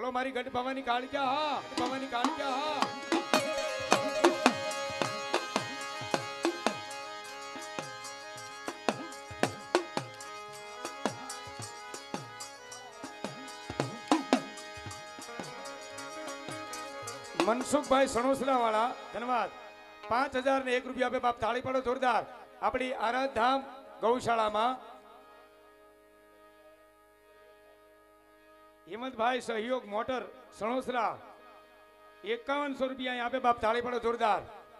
બોલો મારી ગઢ ભવાની કાળિયા હા, ભવાની કાળિયા હા. મનસુખભાઈ સણોસરા વાળા ધન્યવાદ. 5001 રૂપિયા આપે બાપ. તાળી પાડો જોરદાર. આપણી આરાધધામ ગૌશાળામાં હિંમતભાઈ સહયોગ મોટર સણોસરા 5100 રૂપિયા આપે બાપ. તાળી પાડો જોરદાર.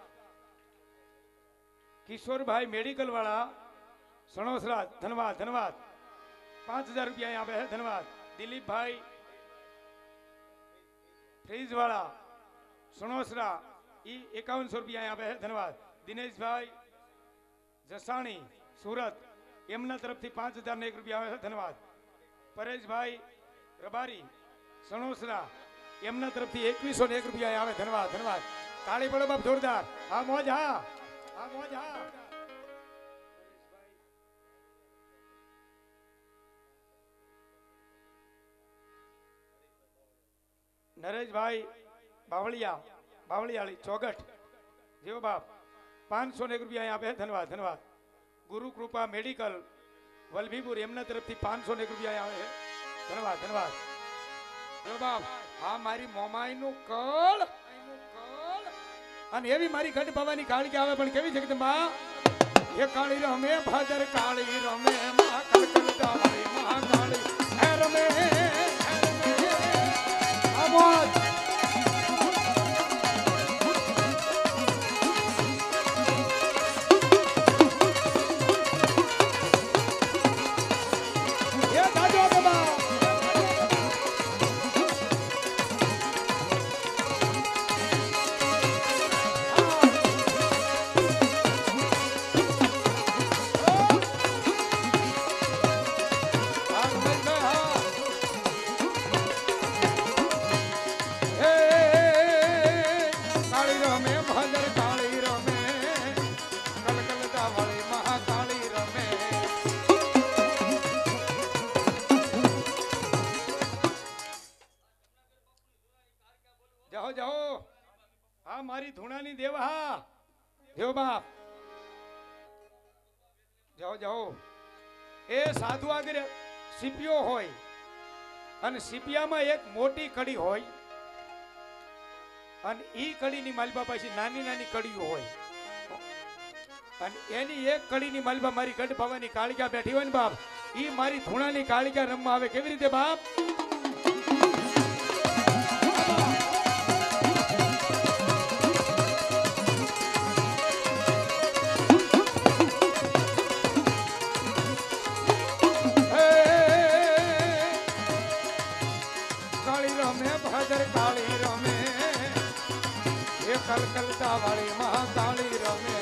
કિશોરભાઈ મેડિકલ વાળા સણોસરા ધન્યવાદ ધન્યવાદ. 5000 રૂપિયા આપે છે ધન્યવાદ. દિલીપભાઈ ફ્રીજ વાળા સણોસરા 5100 રૂપિયા આપે છે ધન્યવાદ. દિનેશભાઈ જસાણી સુરત એમના તરફથી 5001 રૂપિયા આવે છે ધન્યવાદ. પરેશભાઈ રબારી સણોસરા એમના તરફથી 2101 રૂપિયા આવે ધન્યવાદ ધન્યવાદ. તાળી પડો બાપ જોરદાર. હા મોજ હા, હા મોજ હા. નરેશભાઈ બાવળિયાળી ચોગઠ જેવો બાપ 501 રૂપિયા આપે ધન્યવાદ ધન્યવાદ. ગુરુ કૃપા મેડિકલ વલભીપુર એમના તરફથી 501 રૂપિયા આવે છે ધન્યવાદ ધન્યવાદ. જો બાપ આ મારી મોમાઈ નું કળ અને એવી મારી ગઢ ભવાની કાળી આવે પણ કેવી છે કે બા એ કાળી રમે ભાદર કાળી રમે મા કલકલતા વાળી મા કાળી હે રમે આમોદ. મારી ધૂણાની દેવ હા દેવ બાપ જાઓ જાઓ. એ સાધુ આગળ સીપિયો હોય અને સીપિયામાં એક મોટી કડી હોય અને ઈ કડીની માલબા પાસે નાની નાની કડીઓ હોય અને એની એક કડીની માલબા મારી ગઢ ભવાની કાળિકા બેઠી હોય ને બાપ ઈ મારી ધૂણાની કાળિકા રમવા આવે. કેવી રીતે બાપ? કાળી રમે એ કલકલતા વાળી મહાકાળી રમે.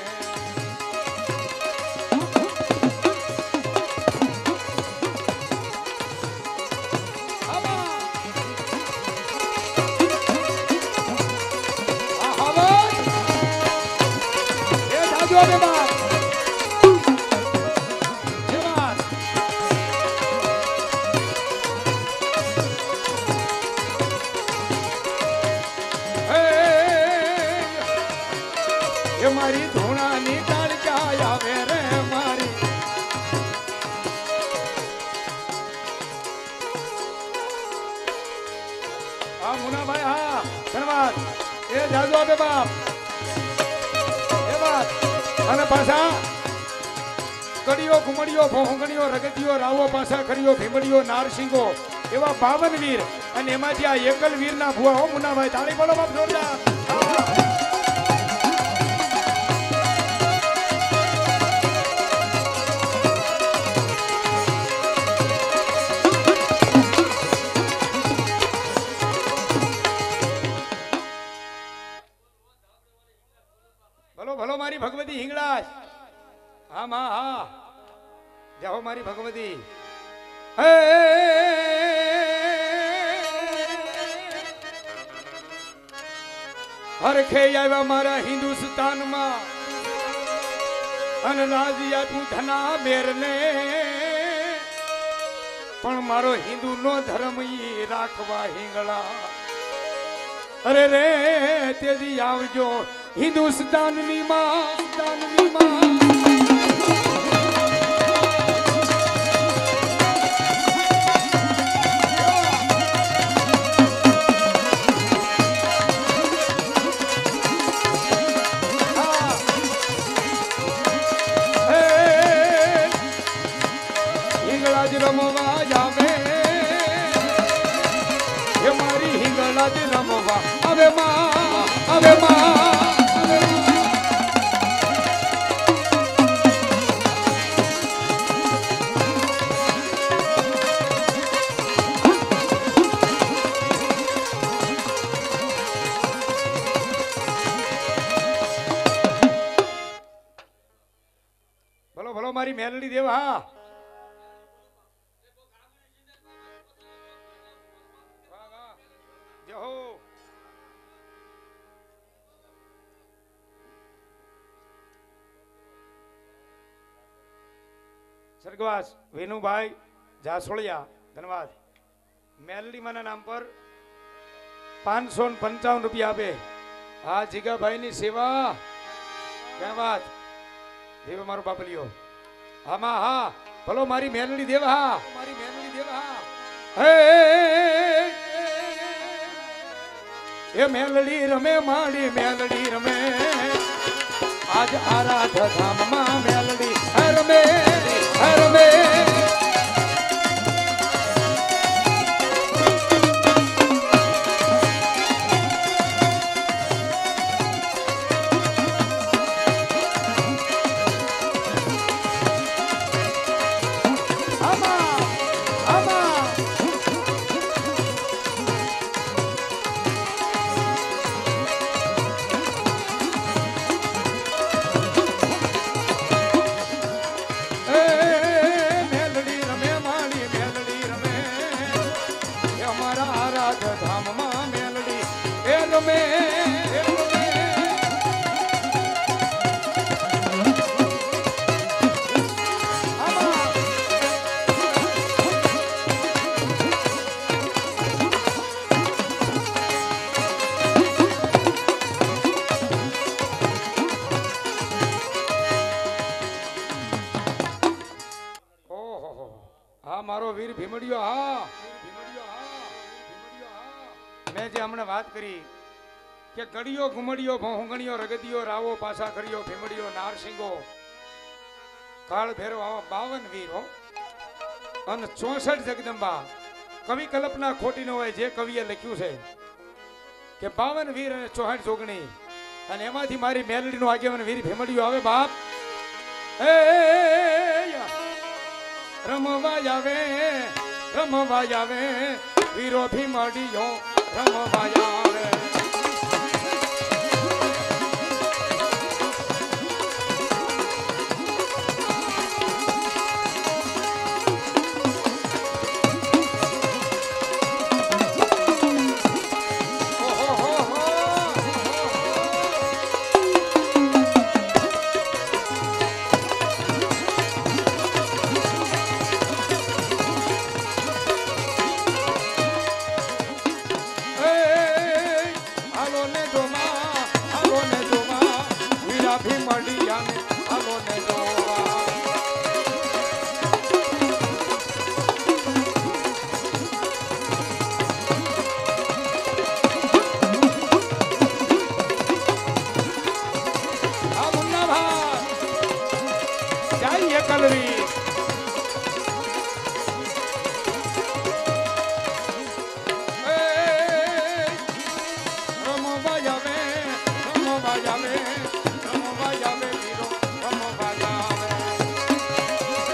એ જાજો બે બાપ મારી ધૂણાની કાળિકા આવે રે મારી. હા મુનાભાઈ હા ધન્યવાદ. એ જાદુ આપે બાપ એ વાત. અને પાછા કડીઓ ઘુમડીઓ ભોંગણીઓ રગતીઓ રાવો પાછા કરીઓ ભીમડીઓ નારસિંગો એવા 52 વીર અને એમાંથી આ એકલ વીરના ભુવા હો મુનાભાઈ. તાળી પડો બાપ જોરદાર. ભલો મારી ભગવતી હિંગળાજ હા માં હા જાઓ મારી ભગવતી. હરખે આવ્યા મારા હિન્દુસ્તાનમાં અને રાજી આપ્યું ધના મેરને પણ મારો હિન્દુ નો ધર્મ ઈ રાખવા હિંગળા અરે રે તેજી આવજો હિન્દુસ્તાનની માં રમવા જાવે એ મારી હિંગળા જ રમવા હવે ભલો ભલો મારી મેલડી દેવ હા स्वर्गवास वेणुभाई जासोड़िया धन्यवाद मेलडी माना नाम पर 555 रुपया आपे हाँ जीगा भाई नी सेवा क्या बात देव मारो बाप लियो हाँ माँ हाँ बोलो मारी मेलडी देव हाँ ये मेलडी रमे मारी मेलडी रमे आज आराध धाम मां मेलडी रमे रमे मारो वीर भीमड़ियो हाँ मैं जे हमने बात करी के गड़ियो घुमड़ियो भोंगणियो रगदियो रावो पासा करियो भीमड़ियो नारसिंगो काल भेरो आवा 52 वीरो अन 64 जगदंबा कवि कल्पना खोटी न होय जे कविए लख्યું છે કે 52 વીર અને 64 જોગણી અને એમાંથી મારી મેલડીનો આગેવાન વીર ભીમડીયો આવે બાપ એ રમવા આવે વીરો ભીમડીયો રમવા આવે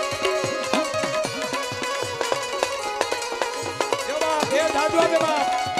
दादू आगे बाप